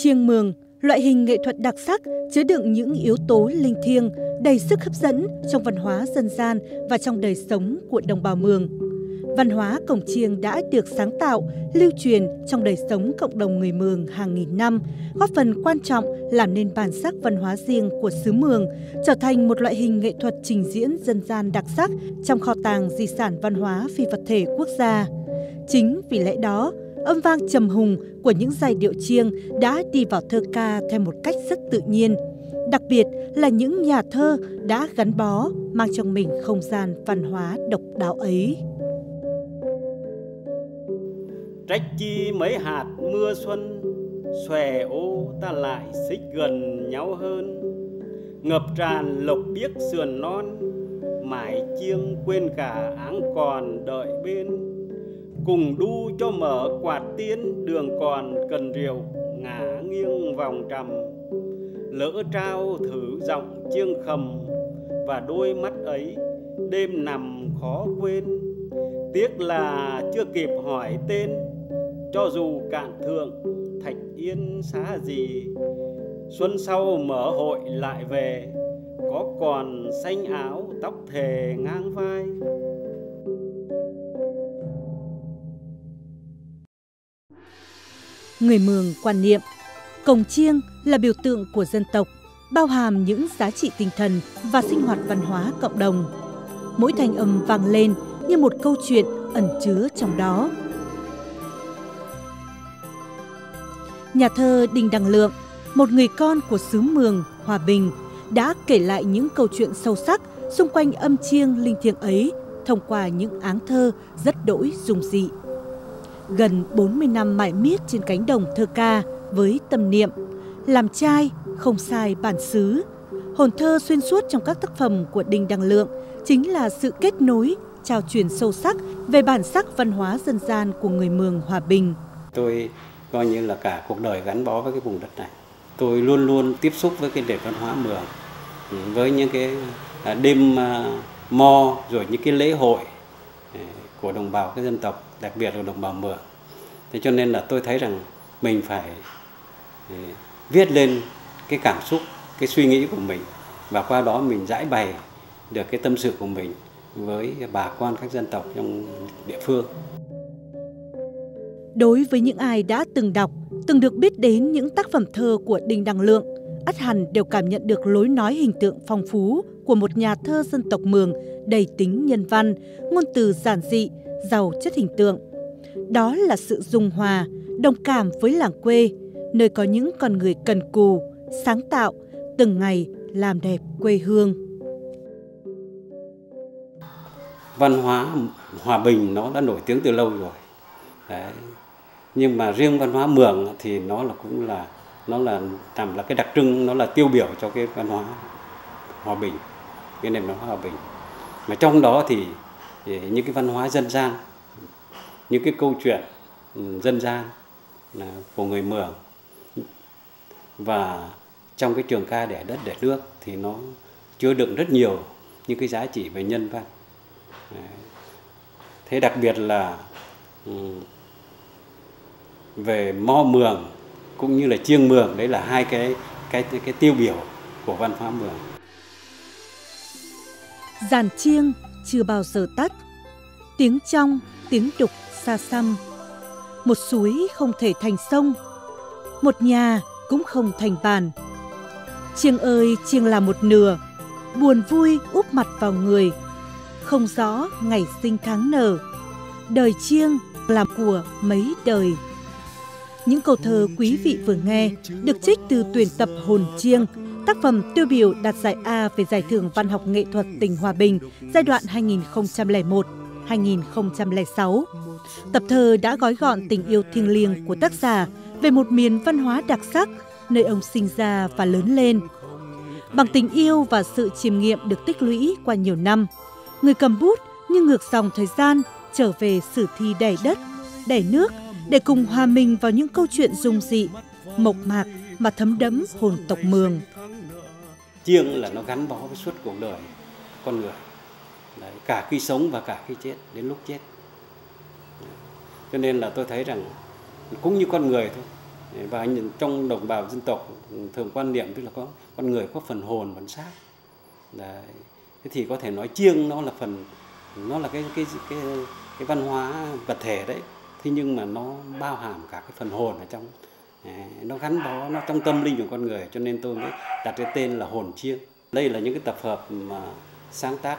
Chiêng mường, loại hình nghệ thuật đặc sắc chứa đựng những yếu tố linh thiêng, đầy sức hấp dẫn trong văn hóa dân gian và trong đời sống của đồng bào Mường. Văn hóa cổng chiêng đã được sáng tạo, lưu truyền trong đời sống cộng đồng người Mường hàng nghìn năm, góp phần quan trọng làm nên bản sắc văn hóa riêng của xứ Mường, trở thành một loại hình nghệ thuật trình diễn dân gian đặc sắc trong kho tàng di sản văn hóa phi vật thể quốc gia. Chính vì lẽ đó, âm vang trầm hùng của những giai điệu chiêng đã đi vào thơ ca theo một cách rất tự nhiên. Đặc biệt là những nhà thơ đã gắn bó, mang trong mình không gian văn hóa độc đáo ấy. Trách chi mấy hạt mưa xuân, xòe ô ta lại xích gần nhau hơn. Ngập tràn lộc biếc sườn non, mải chiêng quên cả áng còn đợi bên. Cùng đu cho mở quạt tiến, đường còn cần rượu, ngả nghiêng vòng trầm. Lỡ trao thử giọng chiêng khầm, và đôi mắt ấy đêm nằm khó quên. Tiếc là chưa kịp hỏi tên, cho dù cạn thượng Thạch Yên xá gì. Xuân sau mở hội lại về, có còn xanh áo tóc thề ngang vai. Người Mường quan niệm, cồng chiêng là biểu tượng của dân tộc, bao hàm những giá trị tinh thần và sinh hoạt văn hóa cộng đồng. Mỗi thanh âm vang lên như một câu chuyện ẩn chứa trong đó. Nhà thơ Đinh Đăng Lượng, một người con của xứ Mường, Hòa Bình, đã kể lại những câu chuyện sâu sắc xung quanh âm chiêng linh thiêng ấy thông qua những áng thơ rất đỗi dung dị. Gần 40 năm mải miết trên cánh đồng thơ ca với tâm niệm làm trai không sai bản xứ, hồn thơ xuyên suốt trong các tác phẩm của Đinh Đăng Lượng chính là sự kết nối, trao truyền sâu sắc về bản sắc văn hóa dân gian của người Mường Hòa Bình. Tôi coi như là cả cuộc đời gắn bó với cái vùng đất này. Tôi luôn luôn tiếp xúc với cái nền văn hóa Mường, với những cái đêm mo, rồi những cái lễ hội của đồng bào các dân tộc, đặc biệt là đồng bào Mường. Thế cho nên là tôi thấy rằng mình phải viết lên cái cảm xúc, cái suy nghĩ của mình, và qua đó mình giải bày được cái tâm sự của mình với bà con các dân tộc trong địa phương. Đối với những ai đã từng đọc, từng được biết đến những tác phẩm thơ của Đinh Đăng Lượng, ắt hẳn đều cảm nhận được lối nói hình tượng phong phú của một nhà thơ dân tộc Mường đầy tính nhân văn, ngôn từ giản dị, giàu chất hình tượng. Đó là sự dung hòa, đồng cảm với làng quê, nơi có những con người cần cù, sáng tạo, từng ngày làm đẹp quê hương. Văn hóa Hòa Bình nó đã nổi tiếng từ lâu rồi. Đấy. Nhưng mà riêng văn hóa Mường thì nó là làm là cái đặc trưng, nó là tiêu biểu cho cái văn hóa Hòa Bình, cái nền văn hóa Hòa Bình. Mà trong đó thì những cái văn hóa dân gian, những cái câu chuyện dân gian của người Mường, và trong cái trường ca Đẻ Đất Đẻ Nước thì nó chứa đựng rất nhiều những cái giá trị về nhân văn. Thế đặc biệt là về mo Mường cũng như là chiêng Mường, đấy là hai cái tiêu biểu của văn hóa Mường. Dàn chiêng chưa bao giờ tắt, tiếng trong, tiếng đục xa xăm. Một suối không thể thành sông, một nhà cũng không thành bàn. Chiêng ơi, chiêng là một nửa, buồn vui úp mặt vào người. Không rõ ngày sinh tháng nở, đời chiêng làm của mấy đời. Những câu thơ quý vị vừa nghe được trích từ tuyển tập Hồn Chiêng, tác phẩm tiêu biểu đạt giải A về Giải thưởng Văn học Nghệ thuật tỉnh Hòa Bình giai đoạn 2001-2006. Tập thơ đã gói gọn tình yêu thiêng liêng của tác giả về một miền văn hóa đặc sắc, nơi ông sinh ra và lớn lên. Bằng tình yêu và sự chiêm nghiệm được tích lũy qua nhiều năm, người cầm bút như ngược dòng thời gian trở về sử thi đẻ đất, đẻ nước để cùng hòa mình vào những câu chuyện dung dị, mộc mạc mà thấm đẫm hồn tộc Mường. Chiêng là nó gắn bó với suốt cuộc đời con người. Đấy, cả khi sống và cả khi chết, đến lúc chết. Cho nên là tôi thấy rằng cũng như con người thôi, Và trong đồng bào dân tộc thường quan niệm tức là có con người có phần hồn phần xác. Đấy. Thế thì có thể nói chiêng nó là cái văn hóa vật thể đấy. Thế nhưng mà nó bao hàm cả cái phần hồn ở trong, nó gắn bó nó trong tâm linh của con người, cho nên tôi mới đặt cái tên là hồn chiêng. Đây là những cái tập hợp mà sáng tác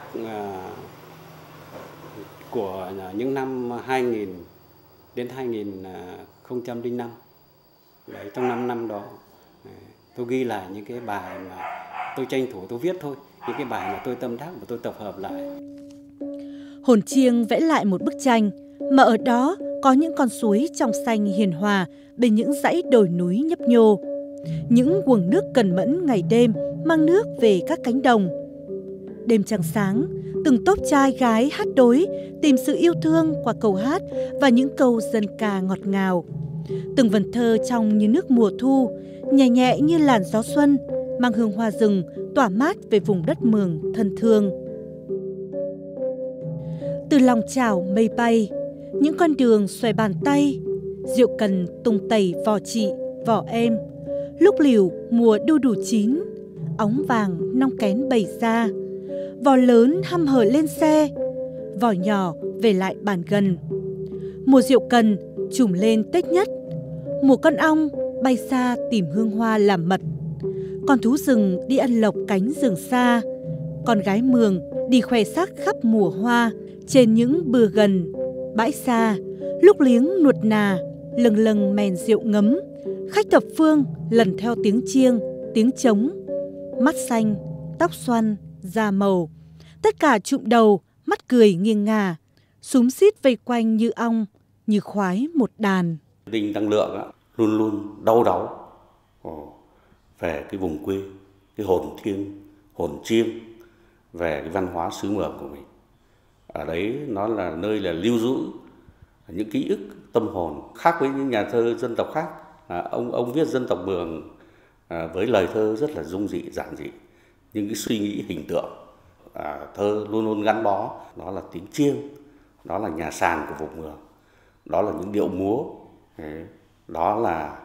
của những năm 2000 đến 2005. Đấy, trong 5 năm đó tôi ghi lại những cái bài mà tôi tranh thủ tôi viết thôi, những cái bài mà tôi tâm đắc và tôi tập hợp lại. Hồn chiêng vẽ lại một bức tranh mà ở đó có những con suối trong xanh hiền hòa bên những dãy đồi núi nhấp nhô, những guồng nước cần mẫn ngày đêm mang nước về các cánh đồng. Đêm trăng sáng, từng tốp trai gái hát đối tìm sự yêu thương qua câu hát và những câu dân ca ngọt ngào. Từng vần thơ trong như nước mùa thu, nhẹ nhẹ như làn gió xuân, mang hương hoa rừng tỏa mát về vùng đất Mường thân thương. Từ lòng chảo mây bay, những con đường xòe bàn tay, rượu cần tung tẩy vò chị, vò em. Lúc liều mùa đu đủ chín, óng vàng nong kén bày ra. Vò lớn hăm hở lên xe, vò nhỏ về lại bàn gần. Mùa rượu cần trùm lên Tết nhất, mùa con ong bay xa tìm hương hoa làm mật. Con thú rừng đi ăn lộc cánh rừng xa, con gái Mường đi khoe sắc khắp mùa hoa. Trên những bừa gần, bãi xa, lúc liếng nuột nà, lâng lâng mèn rượu ngấm. Khách thập phương lần theo tiếng chiêng, tiếng trống. Mắt xanh, tóc xoăn, da màu, tất cả trụm đầu, mắt cười nghiêng ngả, xúm xít vây quanh như ong, như khoái một đàn. Đinh Đăng Lượng luôn luôn đau đáu về cái vùng quê, cái hồn chiêng, về cái văn hóa xứ Mường của mình. Ở đấy nó là nơi là lưu giữ những ký ức tâm hồn, khác với những nhà thơ dân tộc khác. Ông viết dân tộc Mường với lời thơ rất là dung dị, giản dị, nhưng cái suy nghĩ hình tượng thơ luôn luôn gắn bó. Đó là tiếng chiêng, đó là nhà sàn của vùng Mường, đó là những điệu múa, đó là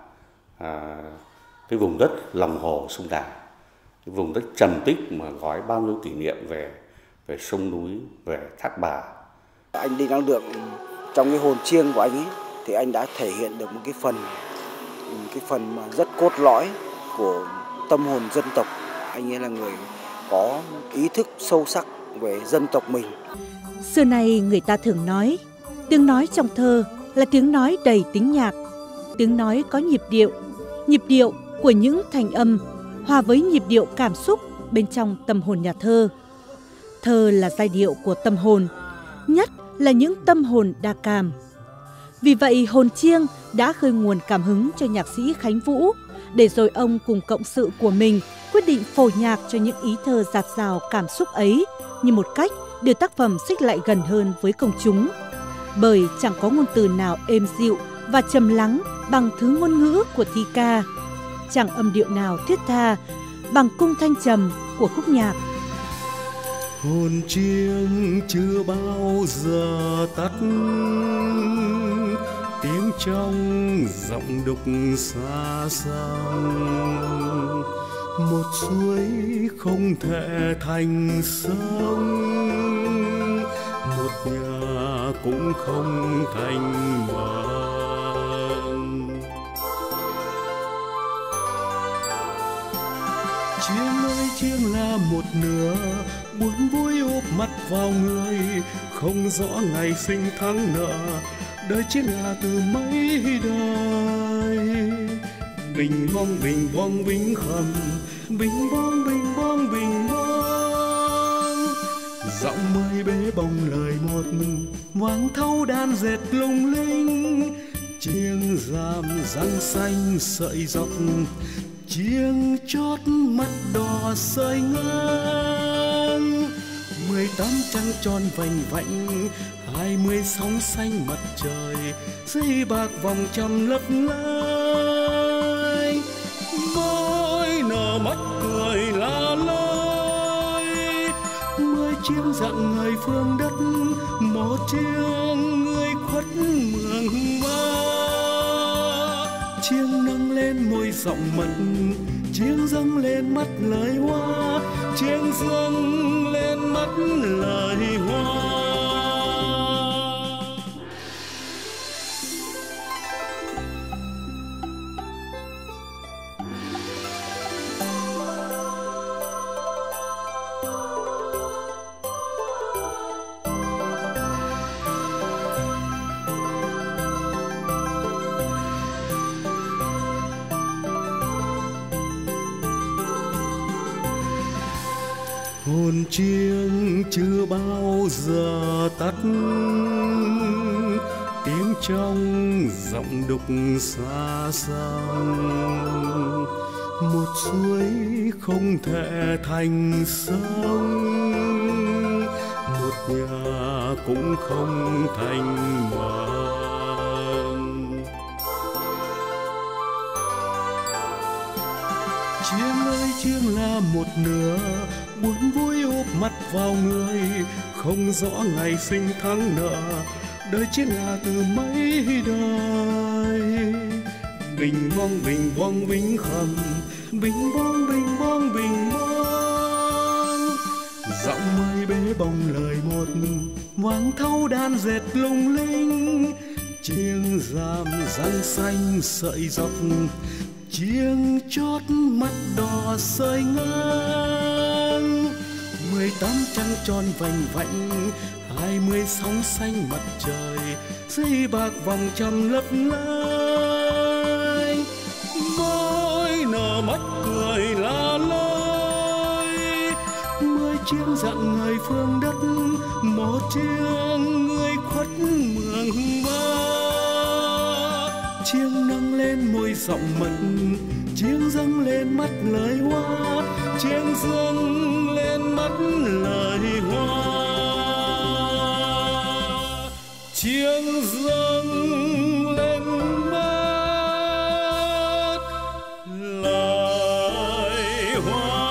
cái vùng đất lòng hồ sông Đà, cái vùng đất trầm tích mà gói bao nhiêu kỷ niệm về sông núi, về Thác Bà. Anh Đinh Đăng Lượng trong cái hồn chiêng của anh ấy thì anh đã thể hiện được một cái phần mà rất cốt lõi của tâm hồn dân tộc. Anh ấy là người có ý thức sâu sắc về dân tộc mình. Xưa nay người ta thường nói, tiếng nói trong thơ là tiếng nói đầy tính nhạc, tiếng nói có nhịp điệu của những thành âm hòa với nhịp điệu cảm xúc bên trong tâm hồn nhà thơ. Thơ là giai điệu của tâm hồn, nhất là những tâm hồn đa cảm. Vì vậy hồn chiêng đã khơi nguồn cảm hứng cho nhạc sĩ Khánh Vũ, để rồi ông cùng cộng sự của mình quyết định phổ nhạc cho những ý thơ dạt dào cảm xúc ấy như một cách đưa tác phẩm xích lại gần hơn với công chúng. Bởi chẳng có ngôn từ nào êm dịu và trầm lắng bằng thứ ngôn ngữ của thi ca, chẳng âm điệu nào thiết tha bằng cung thanh trầm của khúc nhạc. Hồn chiêng chưa bao giờ tắt, tiếng trong giọng đục xa xăm. Một suối không thể thành sông, một nhà cũng không thành mường. Chiêng ơi chiêng là một nửa, buồn vui úp mặt vào người, không rõ ngày sinh tháng nợ, đời chỉ là từ mấy đời. Bình bong bình khầm, bình bong bình bong. Giọng mây bế bông lời một, vang thâu đàn dệt lung linh. Chiêng ràm răng xanh sợi dọc, chiêng chót mắt đỏ sợi ngang. 18 trăng tròn vành vạnh, 20 sóng xanh mặt trời, dây bạc vòng trăm lấp lánh. Môi nở mắt cười là lối, 10 chiêng dặn người phương đất, một chiêng người khuất mường ba. Chiêng nâng môi giọng mật, chiêng dâng lên mắt lời hoa, chiêng dâng lên mắt lời hoa. Hồn chiêng chưa bao giờ tắt, tiếng trong giọng đục xa xăm. Một suối không thể thành sông, một nhà cũng không thành mường. Chiêng ơi chiêng là một nửa, buồn vui úp mặt vào người, không rõ ngày sinh tháng nợ, đời chỉ là từ mấy đời. Bình bong bình khầm, bình bong bình bong. Giọng mây bế bồng lời một, vang thâu đan dệt lung linh. Chiêng giam răng xanh sợi dọc, chiêng chót mắt đỏ sơi ngang. 18 trăng tròn vành vạnh, 20 sóng xanh mặt trời, dây bạc vòng trăm lấp lánh. Môi nở mắt cười là lối, 10 chiêng dặn người phương đất, một chiêng người khuất mường ba. Chiêng nâng lên môi giọng mật, chiêng dâng lên mắt lời hoa, chiêng dâng lên mắt lời hoa, chiêng dâng lên mắt lời hoa.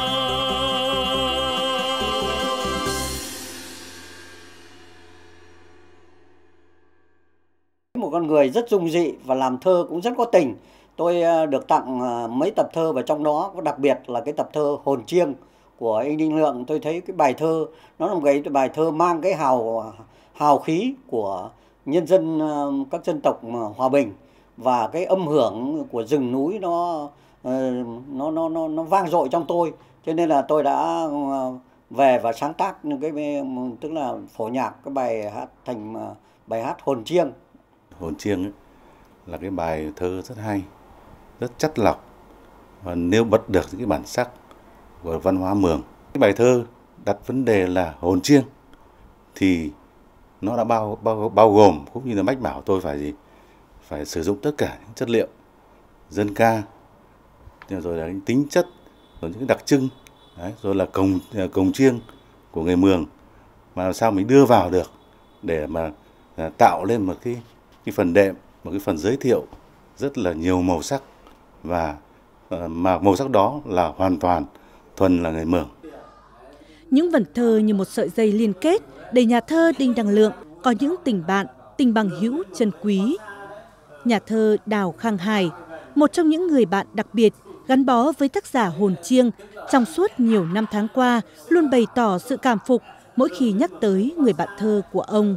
Một con người rất dung dị và làm thơ cũng rất có tình. Tôi được tặng mấy tập thơ và trong đó có đặc biệt là cái tập thơ Hồn Chiêng của anh Đinh Lượng. Tôi thấy cái bài thơ nó là một cái bài thơ mang cái hào khí của nhân dân các dân tộc hòa bình, và cái âm hưởng của rừng núi nó vang dội trong tôi, cho nên là tôi đã về và sáng tác tức là phổ nhạc cái bài hát thành bài hát Hồn Chiêng. Hồn Chiêng ấy là cái bài thơ rất hay, rất chất lọc và nêu bật được những cái bản sắc của văn hóa Mường. Cái bài thơ đặt vấn đề là hồn chiêng thì nó đã bao gồm, cũng như là mách bảo tôi phải sử dụng tất cả những chất liệu dân ca, rồi là những tính chất, rồi những cái đặc trưng, đấy, rồi là cồng chiêng của người Mường mà làm sao mình đưa vào được để mà tạo lên một cái phần đệm, một cái phần giới thiệu rất là nhiều màu sắc, và mà màu sắc đó là hoàn toàn thuần là người Mường. Những vần thơ như một sợi dây liên kết để nhà thơ Đinh Đăng Lượng có những tình bạn, tình bằng hữu chân quý. Nhà thơ Đào Khang Hải, một trong những người bạn đặc biệt gắn bó với tác giả Hồn Chiêng trong suốt nhiều năm tháng qua, luôn bày tỏ sự cảm phục mỗi khi nhắc tới người bạn thơ của ông.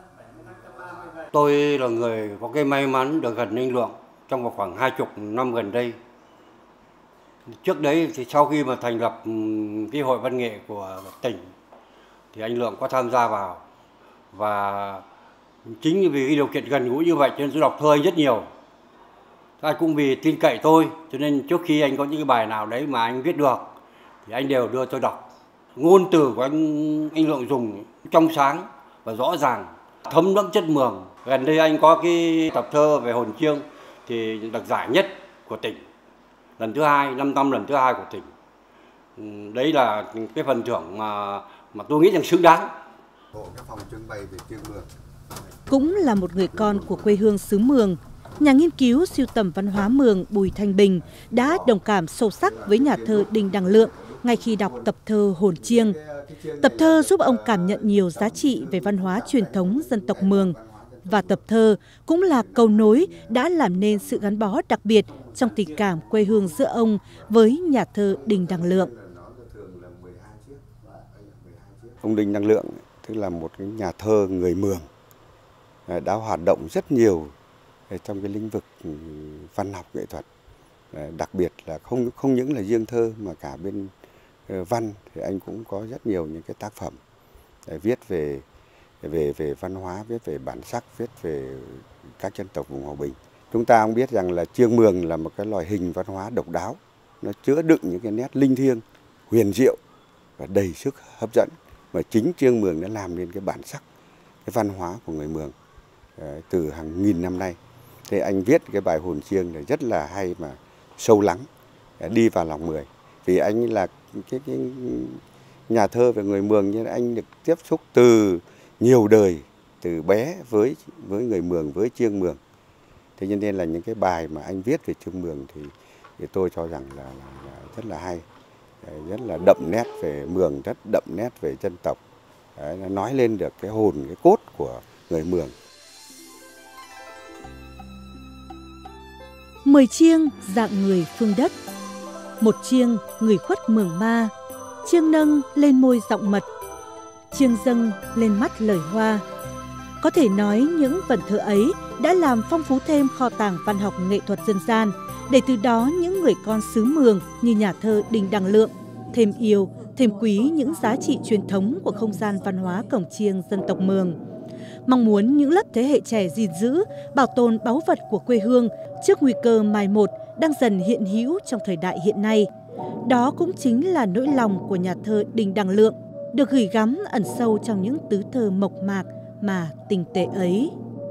Tôi là người có cái may mắn được gần Đinh Lượng trong khoảng 20 năm gần đây. Trước đấy thì sau khi mà thành lập cái hội văn nghệ của tỉnh thì anh Lượng có tham gia vào, và chính vì cái điều kiện gần gũi như vậy cho nên tôi đọc thơ anh rất nhiều. Anh cũng vì tin cậy tôi cho nên trước khi anh có những cái bài nào đấy mà anh viết được thì anh đều đưa tôi đọc. Ngôn từ của anh Lượng dùng trong sáng và rõ ràng, thấm đẫm chất Mường. Gần đây anh có cái tập thơ về Hồn Chiêng thì được giải nhất của tỉnh, lần thứ hai, 5 năm lần thứ hai của tỉnh. Đấy là cái phần thưởng mà tôi nghĩ rằng xứng đáng. Cũng là một người con của quê hương xứ Mường, nhà nghiên cứu sưu tầm văn hóa Mường Bùi Thanh Bình đã đồng cảm sâu sắc với nhà thơ Đinh Đăng Lượng ngay khi đọc tập thơ Hồn Chiêng. Tập thơ giúp ông cảm nhận nhiều giá trị về văn hóa truyền thống dân tộc Mường, và tập thơ cũng là cầu nối đã làm nên sự gắn bó đặc biệt trong tình cảm quê hương giữa ông với nhà thơ Đinh Đăng Lượng. Ông Đinh Đăng Lượng tức là một cái nhà thơ người Mường đã hoạt động rất nhiều trong cái lĩnh vực văn học nghệ thuật, đặc biệt là không những là riêng thơ mà cả bên văn thì anh cũng có rất nhiều những cái tác phẩm viết về văn hóa, viết về bản sắc, viết về các dân tộc vùng Hòa Bình. Chúng ta cũng biết rằng là chiêng mường là một cái loại hình văn hóa độc đáo, nó chứa đựng những cái nét linh thiêng, huyền diệu và đầy sức hấp dẫn, mà chính chiêng mường đã làm nên cái bản sắc, cái văn hóa của người Mường từ hàng nghìn năm nay. Thì anh viết cái bài Hồn Chiêng này rất là hay mà sâu lắng, đi vào lòng người. Vì anh là cái nhà thơ về người Mường, nhưng anh được tiếp xúc từ nhiều đời, từ bé với người Mường, với chiêng Mường. Thế cho nên là những cái bài mà anh viết về chiêng Mường thì tôi cho rằng là rất là hay, rất là đậm nét về Mường, rất đậm nét về dân tộc. Đấy, nó nói lên được cái hồn, cái cốt của người Mường. 10 chiêng dạng người phương đất. Một chiêng người khuất Mường Ma, chiêng nâng lên môi giọng mật, chiêng dâng lên mắt lời hoa. Có thể nói những vần thơ ấy đã làm phong phú thêm kho tàng văn học nghệ thuật dân gian, để từ đó những người con xứ Mường như nhà thơ Đinh Đăng Lượng thêm yêu, thêm quý những giá trị truyền thống của không gian văn hóa cổng chiêng dân tộc Mường. Mong muốn những lớp thế hệ trẻ gìn giữ, bảo tồn báu vật của quê hương trước nguy cơ mai một đang dần hiện hữu trong thời đại hiện nay. Đó cũng chính là nỗi lòng của nhà thơ Đinh Đăng Lượng, được gửi gắm ẩn sâu trong những tứ thơ mộc mạc mà tinh tế ấy.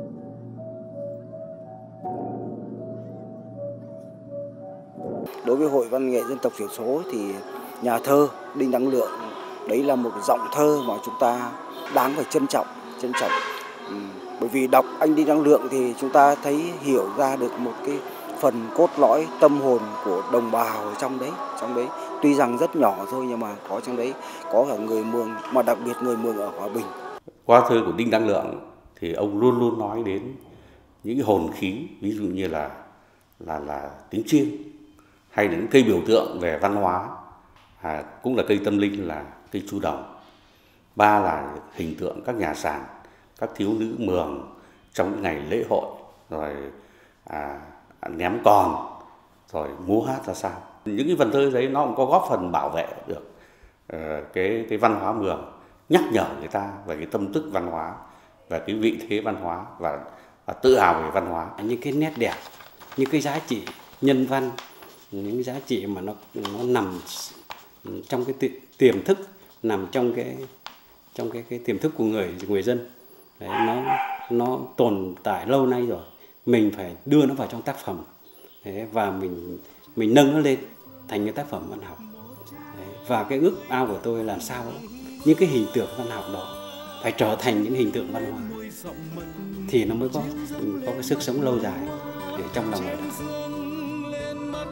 Đối với Hội Văn nghệ Dân tộc thiểu số thì nhà thơ Đinh Đăng Lượng đấy là một giọng thơ mà chúng ta đáng phải trân trọng. Bởi vì đọc anh Đinh Đăng Lượng thì chúng ta thấy hiểu ra được một cái phần cốt lõi tâm hồn của đồng bào ở trong đấy. Tuy rằng rất nhỏ thôi nhưng mà có trong đấy có cả người Mường, mà đặc biệt người Mường ở Hòa Bình. Qua thơ của Đinh Đăng Lượng thì ông luôn luôn nói đến những cái hồn khí, ví dụ như là tiếng chiêng, hay là những cây biểu tượng về văn hóa, cũng là cây tâm linh là cây chu đồng. 3 là hình tượng các nhà sàn, các thiếu nữ Mường trong những ngày lễ hội, rồi ném còn, rồi múa hát ra sao. Những cái vần thơ đấy nó cũng có góp phần bảo vệ được cái văn hóa Mường, nhắc nhở người ta về cái tâm thức văn hóa, về cái vị thế văn hóa và tự hào về văn hóa. Những cái nét đẹp, những cái giá trị nhân văn, những giá trị mà nó nằm trong cái tiềm thức, nằm trong cái tiềm thức của người dân. Đấy, nó tồn tại lâu nay rồi, mình phải đưa nó vào trong tác phẩm. Đấy, và mình nâng nó lên thành cái tác phẩm văn học. Đấy, và cái ước ao của tôi làm sao những cái hình tượng văn học đó phải trở thành những hình tượng văn hóa thì nó mới có cái sức sống lâu dài để trong lòng người ta.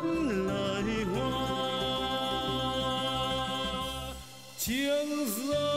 Chiêng